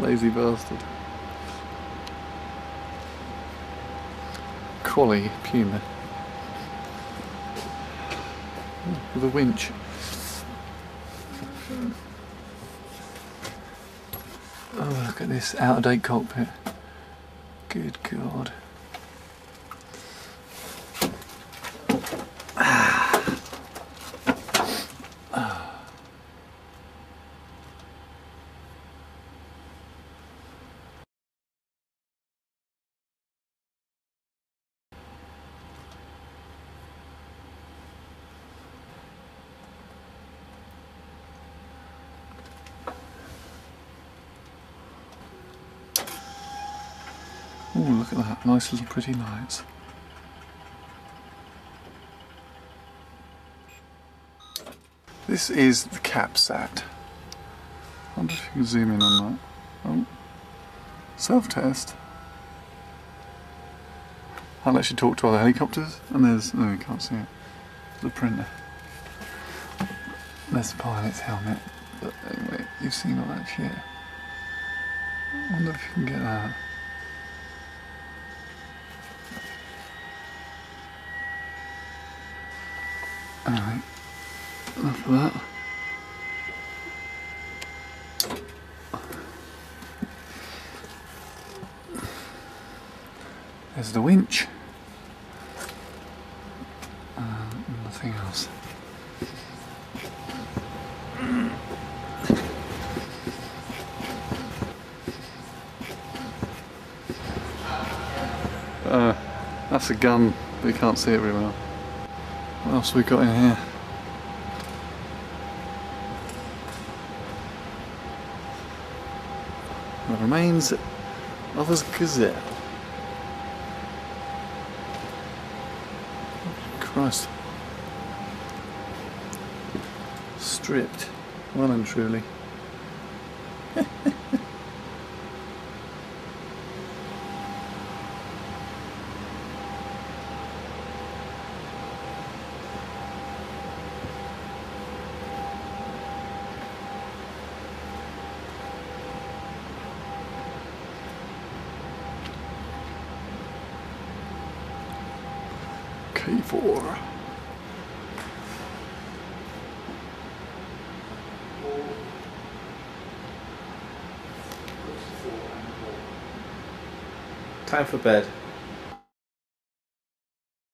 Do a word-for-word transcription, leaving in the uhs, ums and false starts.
Lazy bastard. Quality Puma. With a winch. Oh, look at this out-of-date cockpit. Good God. Oh, look at that, nice little pretty lights. This is the CapSat. I wonder if you can zoom in on that. Oh, self-test. I'll actually talk to other helicopters, and there's, no, you can't see it, the printer. There's the pilot's helmet, but anyway, you've seen all that shit. I wonder if you can get that. Alright, enough of that. There's the winch. Uh, nothing else. Uh, that's a gun, but you can't see it very well. What else we got in here? The remains of his gazelle. Christ. Stripped, well and truly. K four. Time for bed.